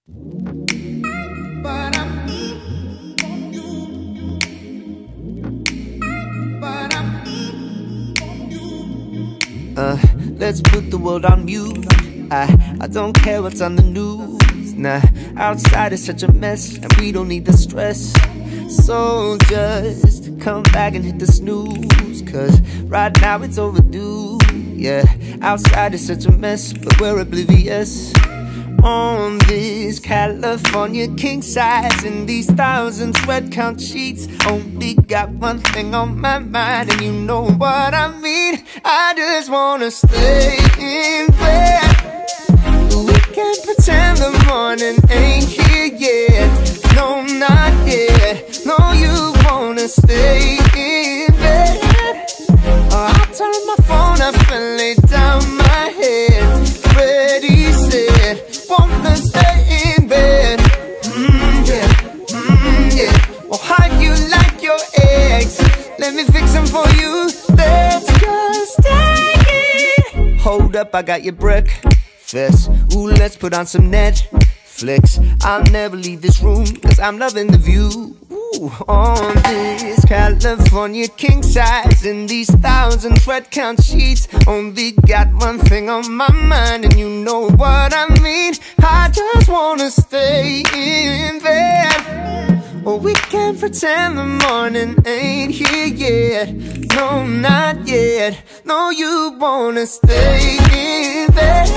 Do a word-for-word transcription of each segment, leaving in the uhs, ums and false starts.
But I'm But I'm Uh, let's put the world on mute. I, I don't care what's on the news. Nah, outside is such a mess, and we don't need the stress. So just come back and hit the snooze, cause right now it's overdue. Yeah, outside is such a mess, but we're oblivious. On this California king size, in these thousand sweat count sheets, only got one thing on my mind, and you know what I mean. I just wanna stay in bed. We can't pretend the morning ain't here yet. No, not yet. No, you wanna stay in bed. Oh, I'll turn my phone off and lay down my head. Ready, set, wanna stay in bed. Mmm, yeah, mmm, yeah. Oh, how you like your eggs? Let me fix them for you. Let's just take it. Hold up, I got your breakfast. Ooh, let's put on some Netflix. I'll never leave this room, cause I'm loving the view. Ooh, on this California king size, in these thousand sweat count sheets, only got one thing on my mind, and you know what I mean. I just wanna stay in bed. Well, we can't pretend the morning ain't here yet. No, not yet. No, you wanna stay in bed.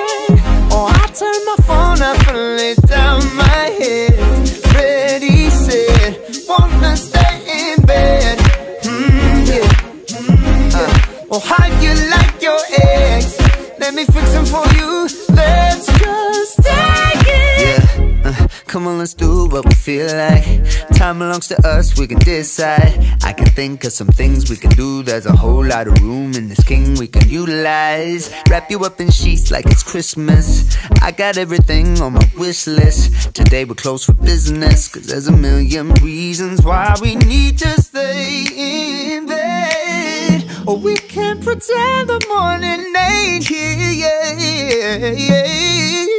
Oh, I turn my phone off and lay down my head. Ready, set, wanna stay in bed. Mmm, yeah. Mm, yeah. Oh, how you like your eggs? Let me fix them for you. Let's just take it. Yeah. Uh, come on, let's do what we feel like. Time belongs to us, we can decide. I can think of some things we can do. There's a whole lot of room in this king we can utilize. Wrap you up in sheets like it's Christmas. I got everything on my wish list. Today we're closed for business, cause there's a million reasons why we need to stay in bed. Or we can't pretend the morning ain't here, yeah, yeah, yeah.